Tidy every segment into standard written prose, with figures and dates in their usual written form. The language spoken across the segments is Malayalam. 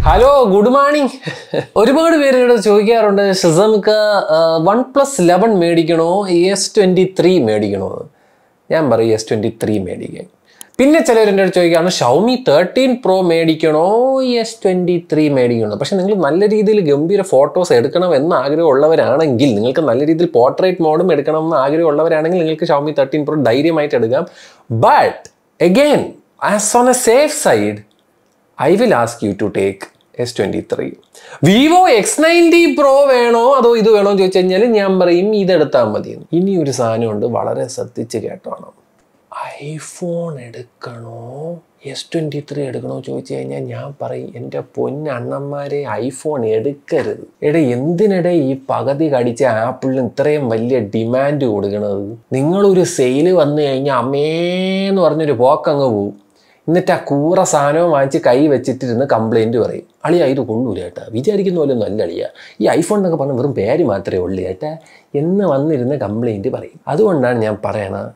Hello, good morning. ഒരുപാട് പേര് ചോദിക്കാറുണ്ട് ഷിസംക്ക് OnePlus 11 മേടിക്കണോ S23 മേടിക്കണോ ഞാൻ പറയും S23 മേടിക്കാൻ പിന്നെ ചിലർ എന്നോട് ചോദിക്കാണ് Xiaomi 13 Pro മേടിക്കണോ S23 മേടിക്കണോ പക്ഷെ നിങ്ങൾ നല്ല രീതിയിൽ ഗംഭീര ഫോട്ടോസ് എടുക്കണം എന്ന് ആഗ്രഹമുള്ളവരാണെങ്കിൽ നിങ്ങൾക്ക് നല്ല രീതിയിൽ പോർട്രേറ്റ് മോഡും എടുക്കണം എന്ന് ആഗ്രഹമുള്ളവരാണെങ്കിൽ നിങ്ങൾക്ക് Xiaomi 13 Pro ധൈര്യമായിട്ട് എടുക്കാം but again as on a safe side I will ask you to take S23. Vivo X90 Pro വേണോ അതോ ഇത് വേണോ എന്ന് ചോദിച്ചു കഴിഞ്ഞാൽ ഞാൻ പറയും ഇതെടുത്താൽ മതി. ഇനി ഒരു സാധനമുണ്ട് വളരെ ശ്രദ്ധിച്ച് കേട്ടോണം. ഐഫോൺ എടുക്കണോ S23 എടുക്കണോ ചോദിച്ചു കഴിഞ്ഞാൽ ഞാൻ പറയും എൻ്റെ പൊന്നണ്ണന്മാരെ ഐഫോൺ എടുക്കരുത്. എന്തിനിടെ ഈ പകുതി കടിച്ച ആപ്പിളിന് ഇത്രയും വലിയ ഡിമാൻഡ് കൊടുക്കണത്? നിങ്ങളൊരു സെയിൽ വന്നു കഴിഞ്ഞാൽ അമ്മേന്ന് പറഞ്ഞൊരു പോക്കങ്ങ് പോവും. എന്നിട്ട് ആ കൂറ സാധനവും വാങ്ങിച്ച് കൈ വെച്ചിട്ടിരുന്ന് കംപ്ലൈൻറ്റ് പറയും. അളിയാ ഇത് കൊള്ളൂല ചേട്ടാ, വിചാരിക്കുന്ന പോലെ ഒന്നും അല്ല അളിയാ, ഈ ഐഫോൺ എന്നൊക്കെ പറഞ്ഞാൽ വെറും പേര് മാത്രമേ ഉള്ളൂ ചേട്ടാ എന്ന് വന്നിരുന്ന് കംപ്ലൈൻറ്റ് പറയും. അതുകൊണ്ടാണ് ഞാൻ പറയണത്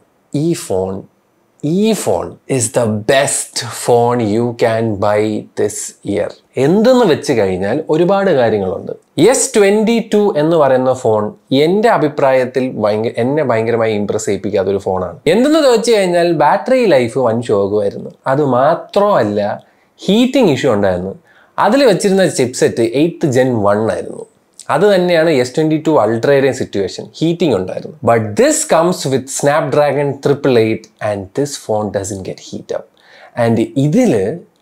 ഈ phone is the best phone you can buy this year. എന്തെന്ന് വെച്ച് കഴിഞ്ഞാൽ ഒരുപാട് കാര്യങ്ങളുണ്ട്. S22 എന്ന് പറയുന്ന ഫോൺ എൻ്റെ അഭിപ്രായത്തിൽ എന്നെ ഭയങ്കരമായി ഇംപ്രസ് ചെയ്യിപ്പിക്കാത്ത ഒരു ഫോണാണ്. എന്തെന്ന് വെച്ച് കഴിഞ്ഞാൽ ബാറ്ററി ലൈഫ് വൻ ശോകമായിരുന്നു. അത് മാത്രമല്ല ഹീറ്റിംഗ് ഇഷ്യൂ ഉണ്ടായിരുന്നു. അതിൽ വെച്ചിരുന്ന ചിപ്സെറ്റ് 8th Gen 1 ആയിരുന്നു. അത് തന്നെയാണ് S22 Ultra'യുടെയും സിറ്റുവേഷൻ, ഹീറ്റിംഗ് ഉണ്ടായിരുന്നു. But this comes with Snapdragon 888 and this phone doesn't get heat up. And ഇതിൽ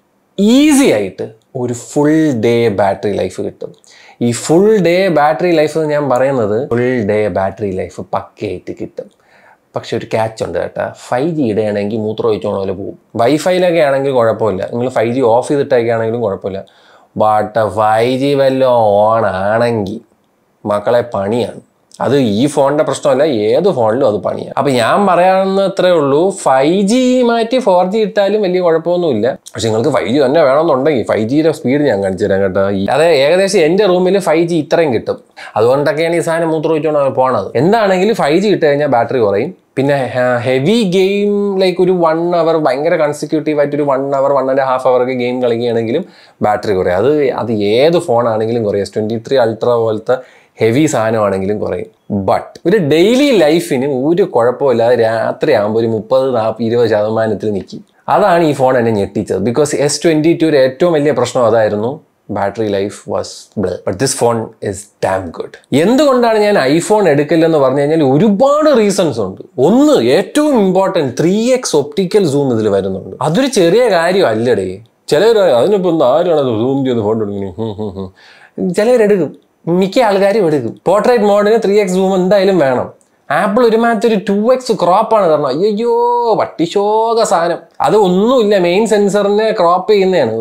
ഈസി ആയിട്ട് ഒരു ഫുൾ ഡേ ബാറ്ററി ലൈഫ് കിട്ടും. ഈ ഫുൾ ഡേ ബാറ്ററി ലൈഫ് എന്ന് ഞാൻ പറയുന്നത് ഫുൾ ഡേ ബാറ്ററി ലൈഫ് പക്കയായിട്ട് കിട്ടും. പക്ഷെ ഒരു ക്യാച്ച് ഉണ്ട് കേട്ടോ, 5G ഇടുകയാണെങ്കിൽ മൂത്രം ഒഴിച്ചോണ പോലെ പോകും. വൈഫൈയിലൊക്കെ ആണെങ്കിൽ കുഴപ്പമില്ല, നിങ്ങൾ 5G ഓഫ് ചെയ്തിട്ടൊക്കെ ആണെങ്കിലും കുഴപ്പമില്ല. ബട്ട് 5G വല്ലതും ഓണാണെങ്കിൽ മക്കളെ പണിയാണ്. അത് ഈ ഫോണിൻ്റെ പ്രശ്നമല്ല, ഏത് ഫോണിലും അത് പണിയാണ്. അപ്പം ഞാൻ പറയാവുന്നത്രേ ഉള്ളൂ, 5G മാറ്റി 4G ഇട്ടാലും വലിയ കുഴപ്പമൊന്നുമില്ല. പക്ഷെ നിങ്ങൾക്ക് 5G തന്നെ വേണമെന്നുണ്ടെങ്കിൽ 5Gയുടെ സ്പീഡ് ഞാൻ കാണിച്ചു തരാം കേട്ടോ. അതെ, ഏകദേശം എൻ്റെ റൂമിൽ 5G ഇത്രയും കിട്ടും. അതുകൊണ്ടൊക്കെയാണ് ഈ സാധനം മൂത്രം ഒഴിച്ചുകൊണ്ട് പോണത്. എന്താണെങ്കിലും 5G ഇട്ട് കഴിഞ്ഞാൽ ബാറ്ററി കുറയും. പിന്നെ ഹെവി ഗെയിം ലൈക്ക് ഒരു 1 hour ഭയങ്കര കൺസിക്യൂട്ടീവായിട്ട് ഒരു 1 hour 1.5 hour ഒക്കെ ഗെയിം കളിക്കുകയാണെങ്കിലും ബാറ്ററി കുറയും. അത് ഏത് ഫോണാണെങ്കിലും കുറയും. S23 Ultra പോലത്തെ ഹെവി സാധനമാണെങ്കിലും കുറയും. ബട്ട് ഒരു ഡെയിലി ലൈഫിന് ഒരു കുഴപ്പമില്ലാതെ രാത്രി ആകുമ്പോൾ ഒരു 30-40-20% നിൽക്കും. അതാണ് ഈ ഫോൺ എന്നെ ഞെട്ടിച്ചത്. ബിക്കോസ് S22 ഏറ്റവും വലിയ പ്രശ്നം അതായിരുന്നു, battery life was blur. But this phone is damn good. എന്തുകൊണ്ടാണ് ഞാൻ ഐഫോൺ എടുക്കില്ലെന്ന് പറഞ്ഞു കഴിഞ്ഞാൽ ഒരുപാട് റീസൺസ് ഉണ്ട്. ഒന്ന്, ഏറ്റവും ഇമ്പോർട്ടൻറ്റ് 3x ഒപ്റ്റിക്കൽ സൂം ഇതിൽ വരുന്നുണ്ട്. അതൊരു ചെറിയ കാര്യമല്ലടേ. ചിലർ അതിനിപ്പോൾ ആരാണ് സൂം ചെയ്ത് ഫോൺ എടുക്കുന്നത്? ചിലവരെടുക്കും, മിക്ക ആൾക്കാരും എടുക്കും. പോർട്രേറ്റ് മോഡിന് 3x സൂം എന്തായാലും വേണം. ആപ്പിൾ ഒരുമാതിരി ഒരു 2x ക്രോപ്പാണ് തരണം. അയ്യോ പട്ടിശോക സാധനം. അത് ഒന്നുമില്ല, മെയിൻ സെൻസറിനെ ക്രോപ്പ് ചെയ്യുന്നതാണ്.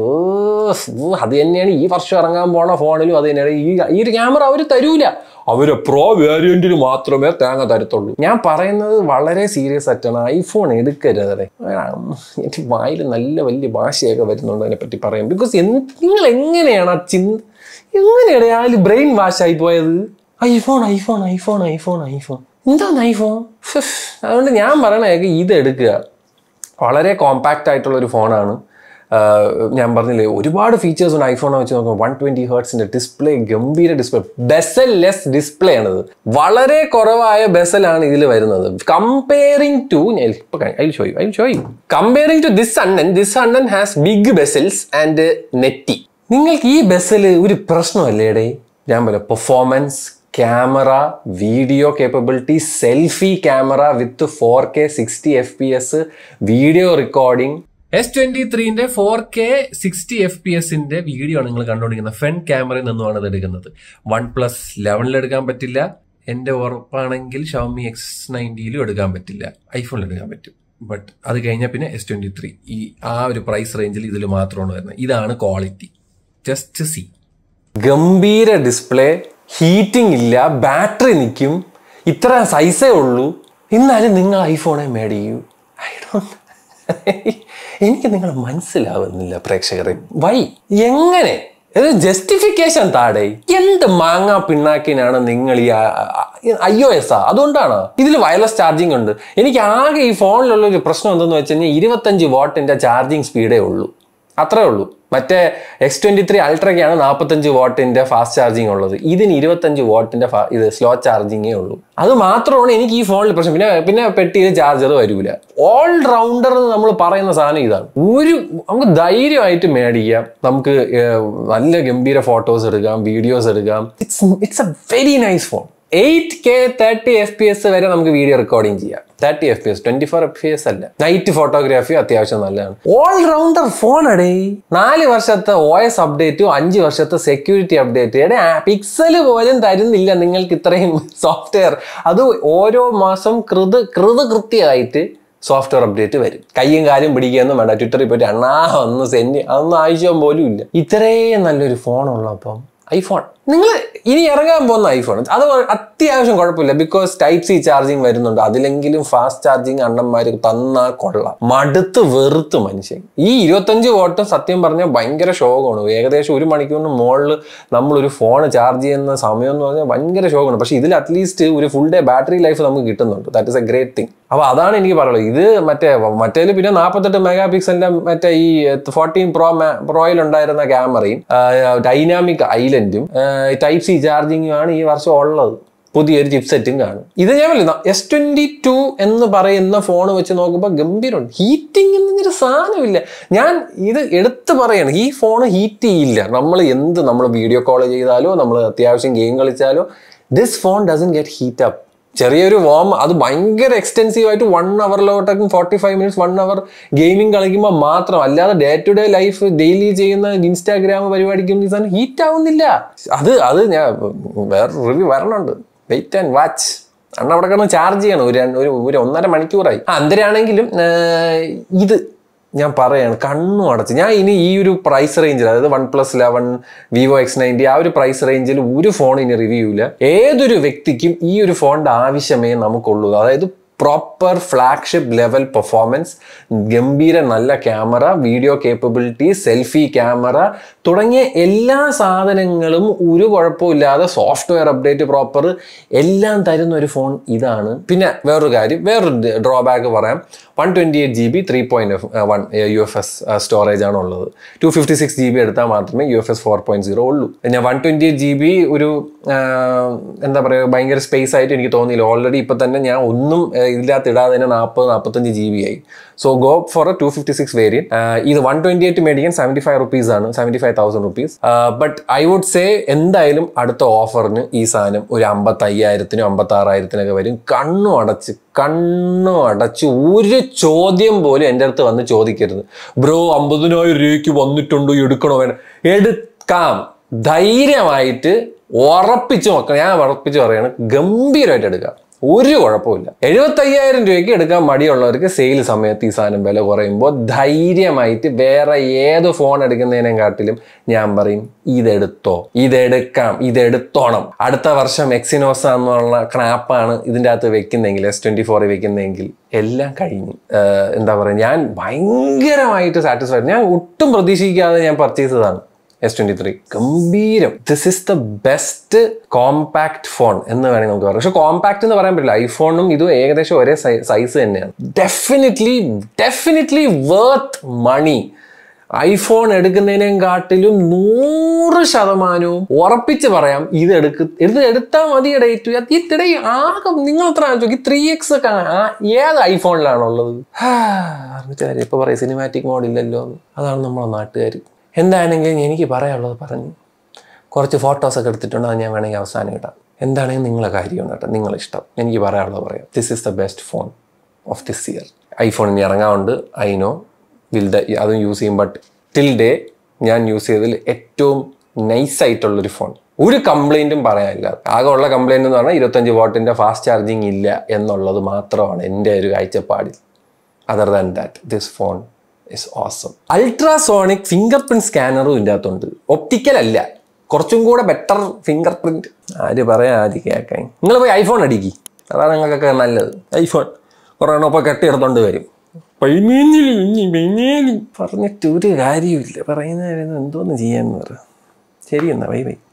അത് തന്നെയാണ് ഈ വർഷം ഇറങ്ങാൻ പോണ ഫോണിലും അത് തന്നെയാണ്. ഈ ഒരു ക്യാമറ അവർ തരൂല, അവര് പ്രോ വേരിയന്റിന് മാത്രമേ തേങ്ങ തരത്തുള്ളൂ. ഞാൻ പറയുന്നത് വളരെ സീരിയസ് ആയിട്ടാണ്. ഐഫോൺ എടുക്കരുതേ. എനിക്ക് വായിൽ നല്ല വലിയ ഭാഷയൊക്കെ വരുന്നുണ്ട് അതിനെപ്പറ്റി പറയാം. ബിക്കോസ് നിങ്ങൾ എങ്ങനെയാണ് എങ്ങനെയാണ് ആ ബ്രെയിൻ വാഷ് ആയി പോയത്? ഐഫോൺ എന്താണ് ഐഫോൺ? അതുകൊണ്ട് ഞാൻ പറയണേ ഇത് എടുക്കുക. വളരെ കോമ്പാക്റ്റ് ആയിട്ടുള്ള ഒരു ഫോണാണ്. ഞാൻ പറഞ്ഞില്ലേ ഒരുപാട് ഫീച്ചേഴ്സ് ഉണ്ട് ഐഫോണെ വെച്ച് നോക്കുമ്പോൾ. 120 Hz ഡിസ്പ്ലേ, ഗംഭീര ഡിസ്പ്ലേ, ബെസൽ ലെസ് ഡിസ്പ്ലേ ആണിത്. വളരെ കുറവായ ബെസലാണ് ഇതിൽ വരുന്നത്. കമ്പയറിംഗ് ടു ദിസ് അണ്ണൻ ഹാസ് ബിഗ് ബെസൽസ് ആൻഡ് നെറ്റി. നിങ്ങൾക്ക് ഈ ബെസൽ ഒരു പ്രശ്നമല്ലേടേ? ഞാൻ പറയാം, performance, camera, video capability, selfie camera with 4K 60 FPS video recording. S23ന്റെ 4K 60 FPS വീഡിയോ ആണ് നിങ്ങൾ കണ്ടുകൊണ്ടിരിക്കുന്നത്. ഫ്രണ്ട് ക്യാമറയിൽ നിന്നുമാണ് ഇത് എടുക്കുന്നത്. OnePlus 11 എടുക്കാൻ പറ്റില്ല. എൻ്റെ ഉറപ്പാണെങ്കിൽ Xiaomi X90 എടുക്കാൻ പറ്റില്ല. ഐഫോണിൽ എടുക്കാൻ പറ്റും. ബട്ട് അത് കഴിഞ്ഞാൽ പിന്നെ S23 ആ ഒരു പ്രൈസ് റേഞ്ചിൽ ഇതിൽ മാത്രമാണ് വരുന്നത്. ഇതാണ് ക്വാളിറ്റി. Just see. ഗംഭീര ഡിസ്പ്ലേ, ഹീറ്റിംഗ് ഇല്ല, ബാറ്ററി നിൽക്കും, ഇത്ര സൈസേ ഉള്ളൂ. എന്നാലും നിങ്ങൾ ഐഫോണെ മേടിക്കൂ. എനിക്ക് നിങ്ങൾ മനസ്സിലാവുന്നില്ല പ്രേക്ഷകരെ. എങ്ങനെ ജസ്റ്റിഫിക്കേഷൻ താടേ? എന്ത് മാങ്ങാ പിണ്ണാക്കിനാണ് നിങ്ങൾ ഈ iOS അതുകൊണ്ടാണ് ഇതിൽ വയർലെസ് ചാർജിങ് ഉണ്ട്. എനിക്ക് ആകെ ഈ ഫോണിലുള്ള ഒരു പ്രശ്നം എന്തെന്ന് വെച്ച് കഴിഞ്ഞാൽ 25 വാട്ടിന്റെ ചാർജിങ് സ്പീഡേ ഉള്ളൂ, അത്രേ ഉള്ളൂ. മറ്റേ S23 അൾട്രയ്ക്കാണ് 45 വാട്ടിന്റെ ഫാസ്റ്റ് ചാർജിങ് ഉള്ളത്. ഇതിന് 25 വാട്ടിന്റെ ഇത് സ്ലോ ചാർജിങ്ങേ ഉള്ളൂ. അത് മാത്രമാണ് എനിക്ക് ഈ ഫോണിൽ പ്രശ്നം. പിന്നെ പെട്ടിയിൽ ചാർജർ വരൂല. ഓൾ റൗണ്ടർ എന്ന് നമ്മൾ പറയുന്ന സാധനം ഇതാണ്. നമുക്ക് ധൈര്യമായിട്ട് മേടിക്കാം, നമുക്ക് നല്ല ഗംഭീര ഫോട്ടോസ് എടുക്കാം, വീഡിയോസ് എടുക്കാം. It's a very nice phone. 8K 30 FPS വരെ നമുക്ക് വീഡിയോ റെക്കോർഡിങ് ചെയ്യാം. 30 FPS, 24 FPS അല്ല. നൈറ്റ് ഫോട്ടോഗ്രാഫി അത്യാവശ്യം നല്ലതാണ്. All rounder phone അടേ. 4 വർഷത്തെ OS അപ്ഡേറ്റും 5 വർഷത്തെ സെക്യൂരിറ്റി അപ്ഡേറ്റ്. പിക്സല് പോലും തരുന്നില്ല നിങ്ങൾക്ക് ഇത്രയും സോഫ്റ്റ്വെയർ. അത് ഓരോ മാസം കൃത്യമായിട്ട് സോഫ്റ്റ്വെയർ അപ്ഡേറ്റ് വരും. കയ്യും കാലും പിടിക്കുകയൊന്നും വേണ്ട. ട്വിറ്ററിൽ പോയിട്ട് അതൊന്നും ആവശ്യം പോലും ഇല്ല. ഇത്രയും നല്ലൊരു ഫോൺ ഉള്ളപ്പം ഐഫോൺ നിങ്ങൾ ഇനി ഇറങ്ങാൻ പോകുന്ന ഐഫോൺ അത് അത്യാവശ്യം കുഴപ്പമില്ല. ബിക്കോസ് Type-C ചാർജിങ് വരുന്നുണ്ട്. അതിലെങ്കിലും ഫാസ്റ്റ് ചാർജിങ് അണ്ണന്മാർ തന്നാൽ കൊള്ളാം. മടുത്ത് വെറുത്ത് മനുഷ്യൻ. ഈ 25 വാട്ട് സത്യം പറഞ്ഞാൽ ഭയങ്കര ശോകമാണ്. ഏകദേശം 1 മണിക്കൂറിന് മുകളിൽ നമ്മളൊരു ഫോൺ ചാർജ് ചെയ്യുന്ന സമയം എന്ന് പറഞ്ഞാൽ ഭയങ്കര ശോകമാണ്. പക്ഷെ ഇതിൽ അറ്റ്ലീസ്റ്റ് ഒരു ഫുൾ ഡേ ബാറ്ററി ലൈഫ് നമുക്ക് കിട്ടുന്നുണ്ട്. That is a great thing. അപ്പൊ അതാണ് എനിക്ക് പറയുള്ളത്. ഇത് മറ്റേല് പിന്നെ 48 മെഗാ പിക്സലിന്റെ മറ്റേ ഈ 14 പ്രോയിൽ ഉണ്ടായിരുന്ന ക്യാമറയും ഡൈനാമിക് ഐലൻഡും Type-C ചാർജിങ്ങും ആണ് ഈ വർഷം ഉള്ളത്. പുതിയൊരു ചിപ്സെറ്റും കാണും. ഇത് ഞാൻ പറയുന്ന S22 എന്ന് പറയുന്ന ഫോൺ വെച്ച് നോക്കുമ്പോൾ ഗംഭീരമുണ്ട്. ഹീറ്റിംഗ് എന്നൊരു സാധനമില്ല. ഞാൻ ഇത് എടുത്ത് പറയാണ്, ഈ ഫോൺ ഹീറ്റ് ചെയ്യില്ല. നമ്മൾ വീഡിയോ കോൾ ചെയ്താലോ നമ്മൾ അത്യാവശ്യം ഗെയിം കളിച്ചാലോ this phone doesn't get heat up. ചെറിയൊരു വാം, അത് ഭയങ്കര എക്സ്റ്റെൻസീവ് ആയിട്ട് 1 അവറിലോട്ടേക്കും 45 മിനിറ്റ്സ് 1 അവർ ഗെയിമിംഗ് കളിക്കുമ്പോൾ മാത്രം. അല്ലാതെ day to day life daily ചെയ്യുന്ന ഇൻസ്റ്റാഗ്രാം പരിപാടിക്കും ഈ സാധനം ഹീറ്റ് ആവുന്നില്ല. അത് ഞാൻ വേറെ റിവ്യൂ വരണുണ്ട്. Wait and watch. അണ്ണ അവിടെ കിടന്ന് ചാർജ് ചെയ്യണം. ഒരു 1.5 മണിക്കൂറായി. അന്തരാണെങ്കിലും ഇത് ഞാൻ പറയാണ്, കണ്ണും അടച്ച്. ഞാൻ ഇനി ഈ ഒരു പ്രൈസ് റേഞ്ചിൽ, അതായത് OnePlus 11, Vivo X90 ആ ഒരു പ്രൈസ് റേഞ്ചിൽ ഒരു ഫോൺ ഇനി റിവ്യൂ ഇല്ല. ഏതൊരു വ്യക്തിക്കും ഈ ഒരു ഫോണിന്റെ ആവശ്യമേ നമുക്കുള്ളൂ. അതായത് പ്രോപ്പർ ഫ്ലാഗ്ഷിപ്പ് ലെവൽ പെർഫോമൻസ്, ഗംഭീര നല്ല camera, video capability, selfie camera തുടങ്ങിയ എല്ലാ സാധനങ്ങളും ഒരു കുഴപ്പമില്ലാതെ സോഫ്റ്റ്വെയർ അപ്ഡേറ്റ് പ്രോപ്പർ എല്ലാം തരുന്ന ഒരു ഫോൺ ഇതാണ്. പിന്നെ വേറൊരു കാര്യം, വേറൊരു ഡ്രോബാക്ക് പറയാം. 128GB 3.1 UFS സ്റ്റോറേജ് ആണ് ഉള്ളത്. 256GB എടുത്താൽ മാത്രമേ UFS 4.0 ഉള്ളൂ. ഞാൻ 128GB ഒരു എന്താ പറയുക ഭയങ്കര സ്പേസ് ആയിട്ട് എനിക്ക് തോന്നിയില്ല. ഓൾറെഡി ഇപ്പം തന്നെ ഞാൻ ഒന്നും ഇതിനകത്ത് ഇടാതെ തന്നെ 40-45GB ആയി. So go for a 256 variant. ഇത് 128 മേടിക്കാൻ 75 rupees ആണ്, 75,000 rupees. But I would say എന്തായാലും അടുത്ത ഓഫറിന് ഈ സാധനം ഒരു 55,000-നും 56,000-നൊക്കെ വരും. കണ്ണു അടച്ച് ഒരു ചോദ്യം പോലും എൻ്റെ അടുത്ത് വന്ന് ചോദിക്കരുത്. ബ്രോ 50,000 രൂപയ്ക്ക് വന്നിട്ടുണ്ടോ, എടുക്കണോ വേണം? എടുക്കാം, ധൈര്യമായിട്ട് ഉറപ്പിച്ച് നോക്കണം. ഞാൻ ഉറപ്പിച്ച് പറയാണ്, ഗംഭീരമായിട്ട് എടുക്കാം, ഒരു കുഴപ്പമില്ല. 75,000 രൂപയ്ക്ക് എടുക്കാൻ മടിയുള്ളവർക്ക് സെയിൽ സമയത്ത് ഈ സാധനം വില കുറയുമ്പോൾ ധൈര്യമായിട്ട് വേറെ ഏത് ഫോൺ എടുക്കുന്നതിനെക്കാട്ടിലും ഞാൻ പറയും ഇതെടുത്തോണം. അടുത്ത വർഷം എക്സിനോസ് എന്നുള്ള ക്രാപ്പാണ് ഇതിൻ്റെ അകത്ത് വെക്കുന്നെങ്കിൽ, S24 വെക്കുന്നെങ്കിൽ എല്ലാം കഴിഞ്ഞു. എന്താ പറയുക, ഞാൻ ഭയങ്കരമായിട്ട് സാറ്റിസ്ഫൈഡ്. ഞാൻ ഒട്ടും പ്രതീക്ഷിക്കാതെ ഞാൻ പർച്ചേസ് ചെയ്തതാണ് S23. ഗംഭീരം. This is the best compact phone എന്ന് വേണമെങ്കിൽ നമുക്ക് പറയാം. പക്ഷെ കോമ്പാക്ട് എന്ന് പറയാൻ പറ്റില്ല. ഐഫോണും ഇതും ഏകദേശം ഒരേ സൈസ് തന്നെയാണ്. Definitely worth money. ഐഫോൺ എടുക്കുന്നതിനെക്കാട്ടിലും 100% ഉറപ്പിച്ച് പറയാം ഇത് എടുത്താൽ മതി. ഇടയിൽ ആകെ നിങ്ങൾ എത്ര നോക്കി 3X ഒക്കെ ഏത് ഐഫോണിലാണുള്ളത്? ഇപ്പൊ പറയാം സിനിമാറ്റിക് മോഡില്ലല്ലോ. അതാണ് നമ്മളെ നാട്ടുകാർ. എന്താണെങ്കിലും എനിക്ക് പറയാനുള്ളത് പറഞ്ഞു. കുറച്ച് ഫോട്ടോസൊക്കെ എടുത്തിട്ടുണ്ട്, അത് ഞാൻ വേണമെങ്കിൽ അവസാനം ഇടാം. എന്താണെങ്കിലും നിങ്ങളെ കാര്യമാണ് കേട്ടോ, നിങ്ങളിഷ്ടം. എനിക്ക് പറയാനുള്ളത് പറയാം. This is the best phone of this year. IPhone ഇനി ഇറങ്ങാറുണ്ട്, ഐ നോ. അതും യൂസ് ചെയ്യും. ബട്ട് ടിൽ ഡേ ഞാൻ യൂസ് ചെയ്തതിൽ ഏറ്റവും നൈസായിട്ടുള്ളൊരു ഫോൺ. ഒരു കംപ്ലൈൻറ്റും പറയാനില്ല. ആകെ ഉള്ള കംപ്ലൈൻറ്റ് എന്ന് പറഞ്ഞാൽ 25 വാട്ടിൻ്റെ ഫാസ്റ്റ് ചാർജിങ് ഇല്ല എന്നുള്ളത് മാത്രമാണ് എൻ്റെ ഒരു കാഴ്ചപ്പാടിൽ. Other than that this phone is awesome. Ultrasonic finger print സ്കാനറും ഇതിൻ്റെ അകത്തുണ്ട്. ഒപ്റ്റിക്കൽ അല്ല, കുറച്ചും കൂടെ ബെറ്റർ ഫിംഗർ പ്രിന്റ്. ആര് പറയാൻ ആര് കേൾക്കാൻ? നിങ്ങൾ പോയി ഐഫോൺ അടിക്കി, അതാണ് നിങ്ങൾക്കൊക്കെ നല്ലത്. ഐഫോൺ കുറേ ഇപ്പോൾ കെട്ടിയെടുത്തോണ്ട് വരും. പറഞ്ഞിട്ട് ഒരു കാര്യമില്ല. പറയുന്നതായിരുന്നു എന്തോന്ന് ചെയ്യാന്ന് പറ. ശരി എന്നാ, ബൈ.